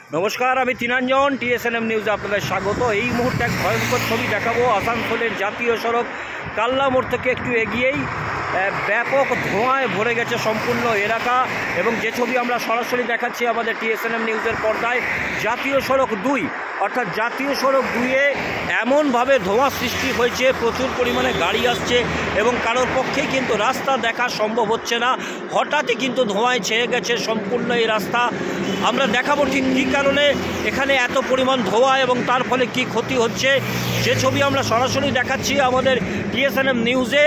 নমস্কার, আমি তিনাঞ্জন টিএসএনএম নিউজে আপনাদের স্বাগত। এই মুহূর্তে এক ভয়ঙ্কর ছবি দেখাবো। আসানসোলের জাতীয় সড়ক কাল্লা মোড় থেকে একটু এগিয়েই ব্যাপক ধোঁয়ায় ভরে গেছে সম্পূর্ণ এলাকা, এবং যে ছবি আমরা সরাসরি দেখাচ্ছি আমাদের টিএসএনএম নিউজের পর্দায়, জাতীয় সড়ক 2 অর্থাৎ জাতীয় সড়ক 2-এ এমনভাবে ধোঁয়া সৃষ্টি হয়েছে, প্রচুর পরিমাণে গাড়ি আসছে এবং কারোর পক্ষেই কিন্তু রাস্তা দেখা সম্ভব হচ্ছে না। হঠাৎই কিন্তু ধোঁয়ায় ছেয়ে গেছে সম্পূর্ণ এই রাস্তা। আমরা দেখাবো ঠিক কী কারণে এখানে এত পরিমাণ ধোঁয়া এবং তার ফলে কি ক্ষতি হচ্ছে। যে ছবি আমরা সরাসরি দেখাচ্ছি আমাদের টিএসএনএম নিউজে,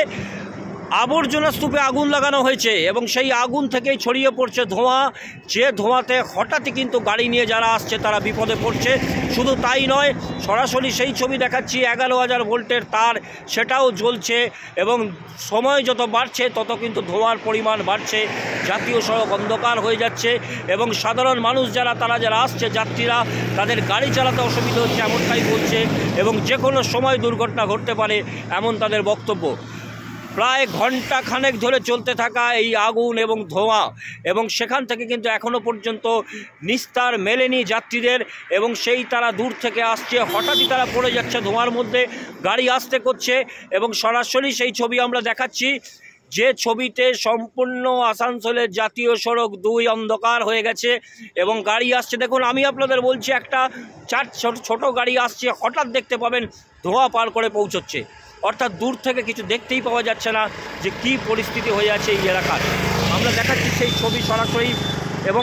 আবর্জনা স্তূপে আগুন লাগানো হয়েছে এবং সেই আগুন থেকেই ছড়িয়ে পড়ছে ধোঁয়া। যে ধোঁয়াতে হঠাৎই কিন্তু গাড়ি নিয়ে যারা আসছে তারা বিপদে পড়ছে। শুধু তাই নয়, সরাসরি সেই ছবি দেখাচ্ছি, 11,000 ভোল্টের তার সেটাও জ্বলছে এবং সময় যত বাড়ছে তত কিন্তু ধোঁয়ার পরিমাণ বাড়ছে। জাতীয় সড়ক অন্ধকার হয়ে যাচ্ছে এবং সাধারণ মানুষ যারা আসছে যাত্রীরা, তাদের গাড়ি চালাতে অসুবিধা হচ্ছে এমনটাই বলছে এবং যে কোনো সময় দুর্ঘটনা ঘটতে পারে এমন তাদের বক্তব্য। প্রায় ঘন্টা খানেক ধরে চলতে থাকা এই আগুন এবং ধোঁয়া, এবং সেখান থেকে কিন্তু এখনও পর্যন্ত নিস্তার মেলেনি যাত্রীদের, এবং সেই তারা দূর থেকে আসছে, হঠাৎই তারা পড়ে যাচ্ছে ধোঁয়ার মধ্যে, গাড়ি আসতে করছে। এবং সরাসরি সেই ছবি আমরা দেখাচ্ছি, যে ছবিতে সম্পূর্ণ আসানসোলের জাতীয় সড়ক 2 অন্ধকার হয়ে গেছে এবং গাড়ি আসছে। দেখুন, আমি আপনাদের বলছি, একটা ছোট গাড়ি আসছে, হঠাৎ দেখতে পাবেন ধোঁয়া পার করে পৌঁছচ্ছে, অর্থাৎ দূর থেকে কিছু দেখতেই পাওয়া যাচ্ছে না যে কী পরিস্থিতি হয়ে আছে এই এলাকার। আমরা দেখাচ্ছি সেই ছবি সরাসরি, এবং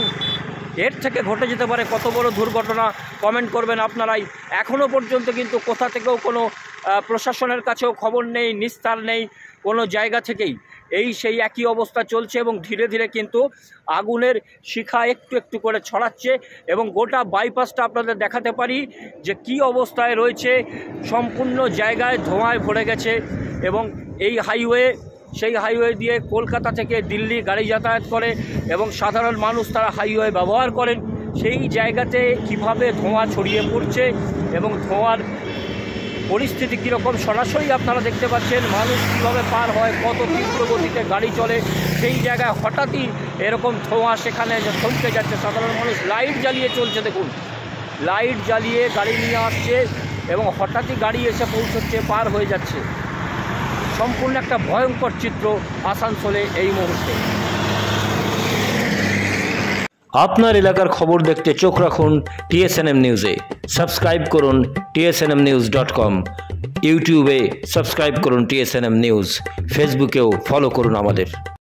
এর থেকে ঘটে যেতে পারে কত বড় দুর্ঘটনা কমেন্ট করবেন আপনারাই। এখনও পর্যন্ত কিন্তু কোথা থেকেও কোনো প্রশাসনের কাছেও খবর নেই, নিস্তার নেই কোনো জায়গা থেকেই। সেই একই অবস্থা চলছে এবং ধীরে ধীরে কিন্তু আগুনের শিখা একটু একটু করে ছড়াচ্ছে, এবং গোটা বাইপাসটা আপনাদের দেখাতে পারি যে কী অবস্থায় রয়েছে। সম্পূর্ণ জায়গায় ধোঁয়ায় ভরে গেছে এবং এই সেই হাইওয়ে দিয়ে কলকাতা থেকে দিল্লি গাড়ি যাতায়াত করে এবং সাধারণ মানুষ তারা হাইওয়ে ব্যবহার করেন। সেই জায়গাতে কিভাবে ধোঁয়া ছড়িয়ে পড়ছে এবং ধোঁয়ার পরিস্থিতি কীরকম সরাসরি আপনারা দেখতে পাচ্ছেন। মানুষ কীভাবে পার হয়, কত তীব্র গতিতে গাড়ি চলে, সেই জায়গায় হঠাৎই এরকম ধোঁয়া সেখানে থমকে যাচ্ছে। সাধারণ মানুষ লাইট জ্বালিয়ে চলছে, দেখুন লাইট জ্বালিয়ে গাড়ি নিয়ে আসছে এবং হঠাৎই গাড়ি এসে পৌঁছচ্ছে, পার হয়ে যাচ্ছে। সম্পূর্ণ একটা ভয়ঙ্কর চিত্র আসানসোলে এই মুহূর্তে। আপনার এলাকার খবর দেখতে চোখ রাখুন টিএসএনএম নিউজে। সাবস্ক্রাইব করুন tsnmnews.com, ইউটিউবে সাবস্ক্রাইব করুন টিএসএনএম নিউজ, ফেসবুকেও ফলো করুন আমাদের।